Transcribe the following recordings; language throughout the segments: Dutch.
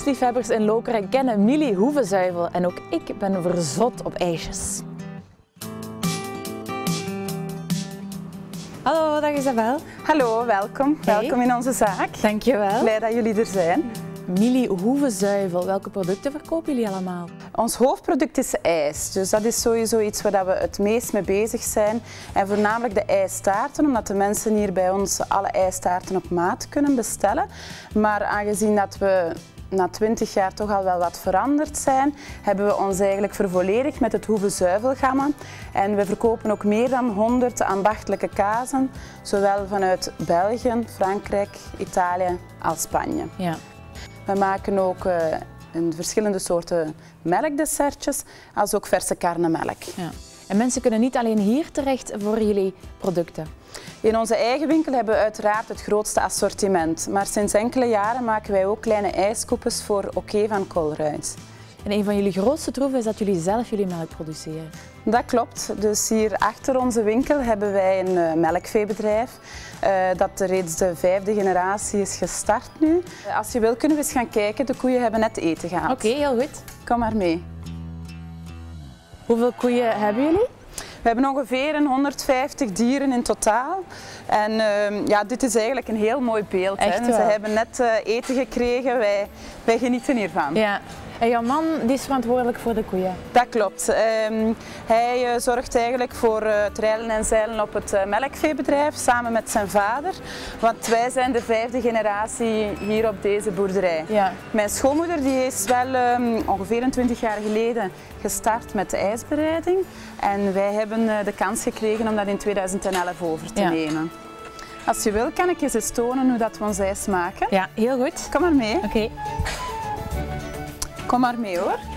ijsliefhebbers in Lokeren kennen Millie Hoevenzuivel en ook ik ben verzot op ijsjes. Hallo, dag Isabel. Hallo, welkom. Hey. Welkom in onze zaak. Dankjewel. Blij dat jullie er zijn. Millie Hoevenzuivel, welke producten verkopen jullie allemaal? Ons hoofdproduct is ijs, dus dat is sowieso iets waar we het meest mee bezig zijn. En voornamelijk de ijstaarten, omdat de mensen hier bij ons alle ijstaarten op maat kunnen bestellen. Maar aangezien dat we na 20 jaar toch al wel wat veranderd zijn, hebben we ons eigenlijk vervolledigd met het Hoevenzuivelgamma. En we verkopen ook meer dan 100 ambachtelijke kazen, zowel vanuit België, Frankrijk, Italië als Spanje. Ja. We maken ook in verschillende soorten melkdessertjes, als ook verse karnemelk. Ja. En mensen kunnen niet alleen hier terecht voor jullie producten? In onze eigen winkel hebben we uiteraard het grootste assortiment. Maar sinds enkele jaren maken wij ook kleine ijskoepels voor Oké van Colruyt. En een van jullie grootste troeven is dat jullie zelf jullie melk produceren. Dat klopt. Dus hier achter onze winkel hebben wij een melkveebedrijf dat reeds de 5e generatie is gestart nu. Als je wil kunnen we eens gaan kijken, de koeien hebben net eten gehad. Oké, heel goed. Kom maar mee. Hoeveel koeien hebben jullie? We hebben ongeveer 150 dieren in totaal. En ja, dit is eigenlijk een heel mooi beeld. Echt hè. Ze wel. hebben net eten gekregen, wij genieten hiervan. Ja. En jouw man die is verantwoordelijk voor de koeien? Dat klopt. Hij zorgt eigenlijk voor het rijden en zeilen op het melkveebedrijf samen met zijn vader. Want wij zijn de 5e generatie hier op deze boerderij. Ja. Mijn schoonmoeder die is wel ongeveer 20 jaar geleden gestart met de ijsbereiding. En wij hebben de kans gekregen om dat in 2011 over te nemen. Als je wil kan ik je eens tonen hoe dat we ons ijs maken. Ja, heel goed. Kom maar mee. Oké. Kom maar mee hoor.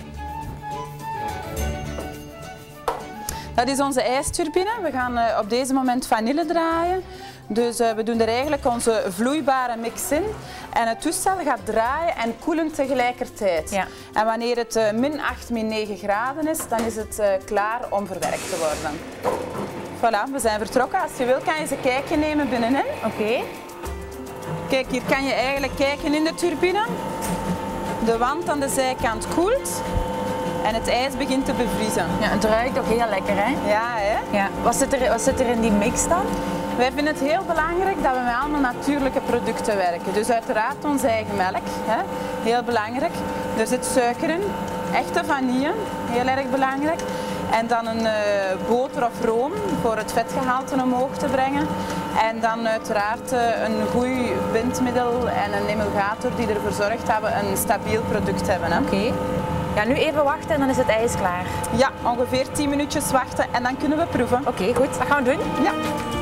Dat is onze ijsturbine. We gaan op deze moment vanille draaien. Dus we doen er eigenlijk onze vloeibare mix in. En het toestel gaat draaien en koelen tegelijkertijd. Ja. En wanneer het -8, -9 graden is, dan is het klaar om verwerkt te worden. Voilà, we zijn vertrokken. Als je wil kan je eens een kijkje nemen binnenin. Oké. Kijk, hier kan je eigenlijk kijken in de turbine. De wand aan de zijkant koelt en het ijs begint te bevriezen. Ja, het ruikt ook heel lekker, hè? Ja, hè? Ja. Wat zit er in die mix dan? Wij vinden het heel belangrijk dat we met allemaal natuurlijke producten werken. Dus uiteraard onze eigen melk, hè? Heel belangrijk. Er zit suiker in, echte vanille, heel erg belangrijk. En dan een boter of room voor het vetgehalte omhoog te brengen. En dan uiteraard een goed bindmiddel en een emulgator die ervoor zorgt dat we een stabiel product hebben. Oké. Ja, nu even wachten en dan is het ijs klaar. Ja, ongeveer 10 minuutjes wachten en dan kunnen we proeven. Oké, goed. Dat gaan we doen. Ja.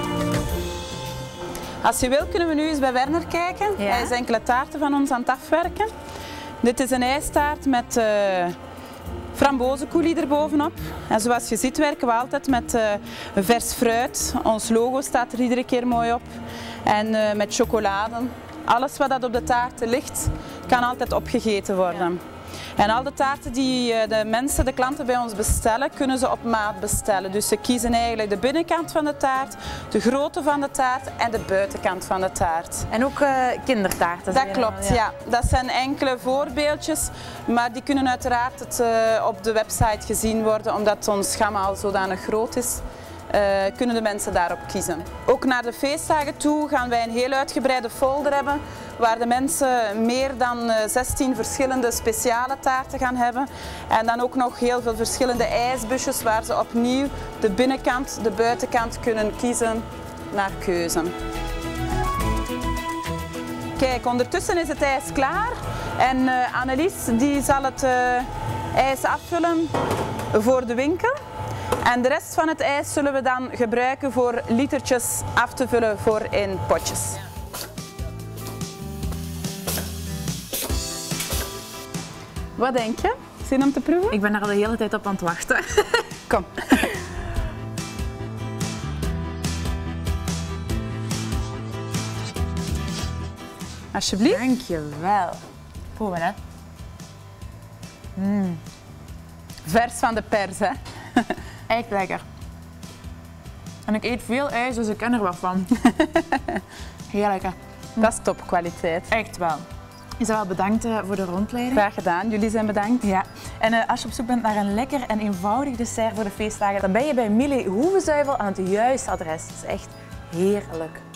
Als je wil kunnen we nu eens bij Werner kijken. Ja. Hij is enkele taarten van ons aan het afwerken. Dit is een ijstaart met frambozenkoelie erbovenop. En zoals je ziet werken we altijd met vers fruit. Ons logo staat er iedere keer mooi op. En met chocolade. Alles wat dat op de taarten ligt, kan altijd opgegeten worden. Ja. En al de taarten die de klanten bij ons bestellen, kunnen ze op maat bestellen. Dus ze kiezen eigenlijk de binnenkant van de taart, de grootte van de taart en de buitenkant van de taart. En ook kindertaarten? Dat klopt, ja. Dat zijn enkele voorbeeldjes, maar die kunnen uiteraard op de website gezien worden, omdat ons gamma al zodanig groot is. Kunnen de mensen daarop kiezen. Ook naar de feestdagen toe gaan wij een heel uitgebreide folder hebben waar de mensen meer dan 16 verschillende speciale taarten gaan hebben. En dan ook nog heel veel verschillende ijsbusjes waar ze opnieuw de binnenkant, de buitenkant kunnen kiezen naar keuze. Kijk, ondertussen is het ijs klaar en Annelies die zal het ijs afvullen voor de winkel. En de rest van het ijs zullen we dan gebruiken voor litertjes af te vullen voor in potjes. Wat denk je? Zin om te proeven? Ik ben er al de hele tijd op aan het wachten. Kom. Alsjeblieft. Dankjewel. Proeven, hè. Vers van de pers, hè? Echt lekker. En ik eet veel ijs, dus ik ken er wat van. Heel lekker. Dat is topkwaliteit. Echt wel. Isabel, bedankt voor de rondleiding. Graag gedaan, jullie zijn bedankt. Ja. En als je op zoek bent naar een lekker en eenvoudig dessert voor de feestdagen, Dan ben je bij Milie Hoevenzuivel aan het juiste adres. Het is echt heerlijk.